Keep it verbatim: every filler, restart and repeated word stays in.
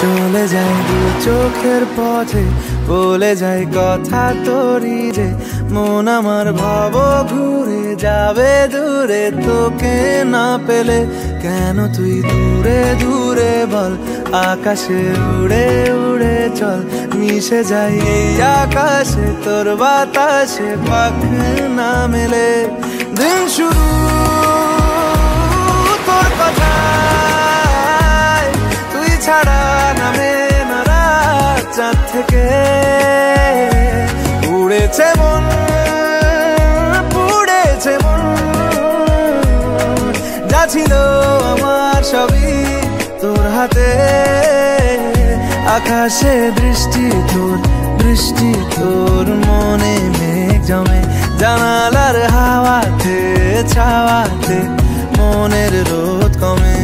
চলে যায় দু চোখের পথে, বলে যায় কথা তোরই যে, মন আমার ভাব ঘুরে যাবে দূরে তোকে না পেলে। কেন তুই দূরে দূরে বল, আকাশে উড়ে উড়ে চল, মিশে যাই এই আকাশে তোর বাতাসে, পাখ না মেলে। দিন শুরু তোর কথায়, তুই ছাড়া নামে না রাত, চাঁদ থেকে উড়েছে মন, পুড়েছে মন, যা ছিল আমার সবই তোর হাতে। আকাশে দৃষ্টি তোর, বৃষ্টি তোর, মনে মেঘ জমে জানালার হাওয়াতে, ছাওয়াতে মনের রোদ কমে।